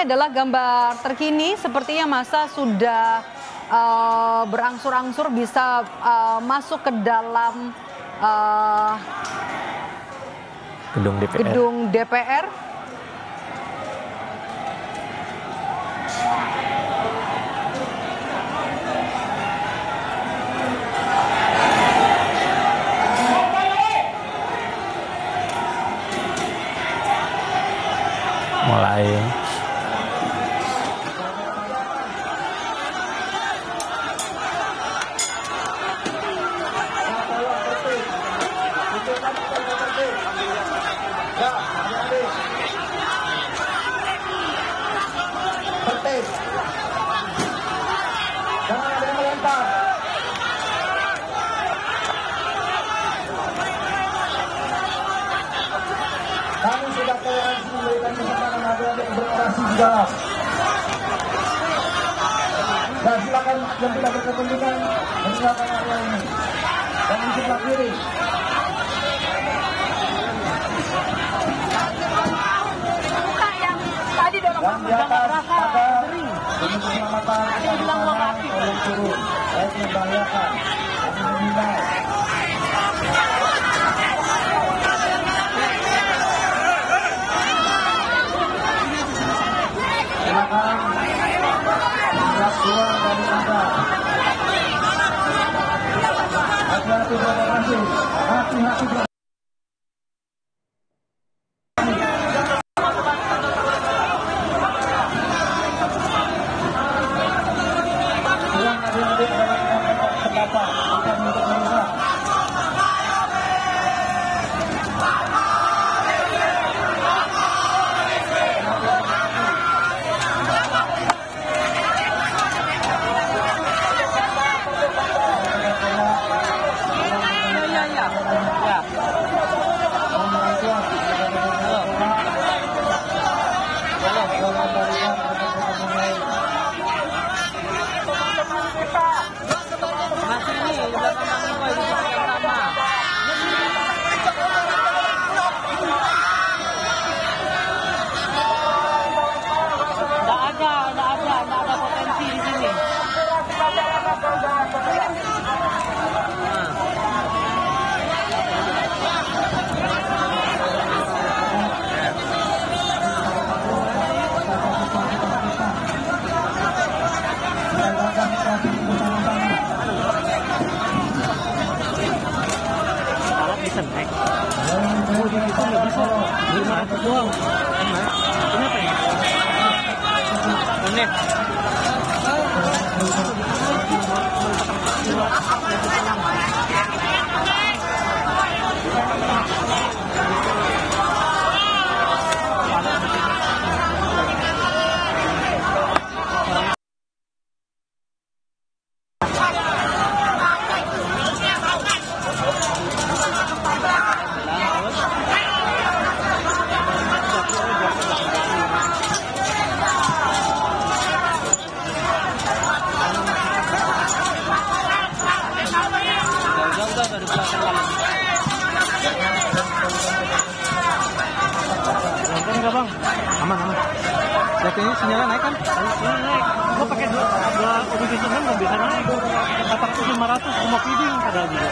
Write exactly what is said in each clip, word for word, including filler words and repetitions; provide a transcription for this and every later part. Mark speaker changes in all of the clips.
Speaker 1: adalah gambar terkini, sepertinya massa sudah uh, berangsur-angsur bisa uh, masuk ke dalam uh,
Speaker 2: gedung D P R.
Speaker 1: Gedung D P R.
Speaker 2: Mulai
Speaker 3: jangan ada yang melempar. Kami sudah toleransi memberikan kesempatan adik-adik berorasi di dalam. Dan silakan yang tidak berkepentingan meninggalkan area ini dan di sebelah kiri. Dan di atas pagar demi keselamatan bersama tolong turun, baik membahayakan, kami menghindar. Silakan siap keluar dari Anda. Hati-hati berorasi, hati-hati berorasi.
Speaker 4: Bang, aman aman. Lihat ini sinyalnya naik kan? Naik. Gua pakai dua dua ubi bisa nggak bisa naik. empat ratus lima ratus cuma feeding padahal juga.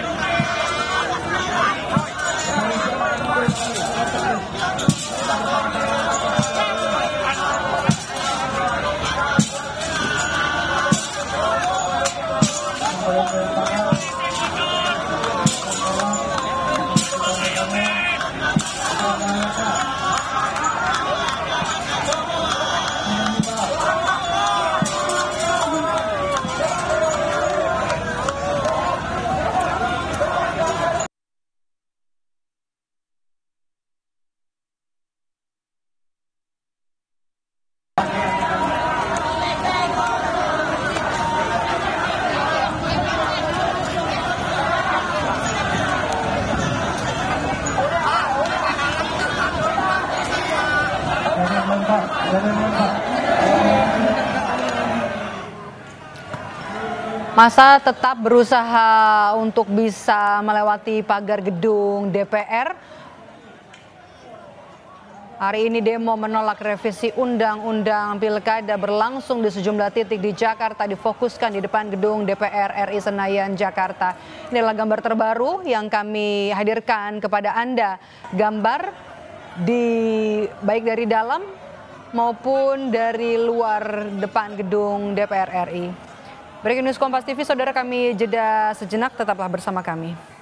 Speaker 1: Massa tetap berusaha untuk bisa melewati pagar gedung D P R. Hari ini demo menolak revisi Undang-Undang Pilkada berlangsung di sejumlah titik di Jakarta, difokuskan di depan gedung D P R R I Senayan, Jakarta. Inilah gambar terbaru yang kami hadirkan kepada Anda. Gambar di baik dari dalam maupun dari luar depan gedung D P R R I. Breaking News Kompas T V, saudara, kami jeda sejenak, tetaplah bersama kami.